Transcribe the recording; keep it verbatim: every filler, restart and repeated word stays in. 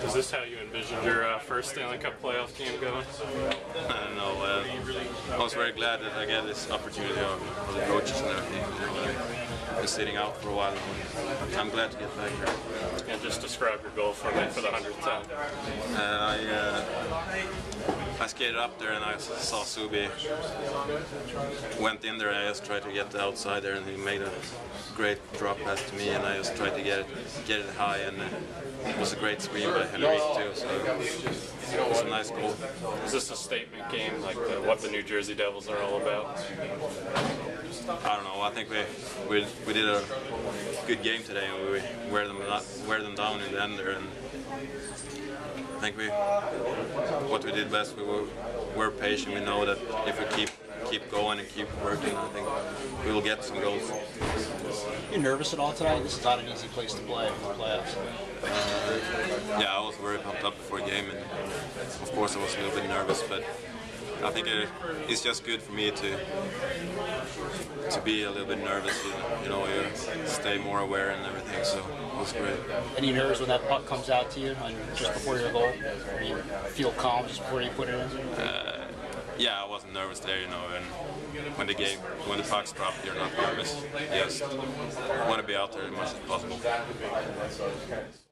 Is this how you envisioned your uh, first Stanley Cup playoff game going? I don't know. Uh, I was very glad that I get this opportunity for the coaches and everything. You know, I've been sitting out for a while. I'm glad to get back here. And just describe your goal for me for the hundredth time. Uh, I, uh, I skated up there and I saw Subi. Went in there and I just tried to get the outside there, and he made a great drop pass to me, and I just tried to get it, get it high, and uh, it was a great screen by Henry too. So it was a nice goal. Is this a statement game, like the, what the New Jersey Devils are all about? I don't know. I think we we we did a good game today, and we wear them not wear them down in the end there. And I think we what we did best. We were were patient. We know that if we keep keep going and keep working, I think we will get some goals. You nervous at all tonight? This is not an easy place to play in the playoffs. Uh, yeah, I was very pumped up before the game, and of course I was a little bit nervous, but I think it, it's just good for me to to be a little bit nervous. You know, you stay more aware and everything. So it was great. Any nerves when that puck comes out to you, just before your goal? Or you feel calm just before you put it in? Uh, yeah, I wasn't nervous there, you know, and when the game, when the puck's dropped, you're not nervous. You just want to be out there as much as possible.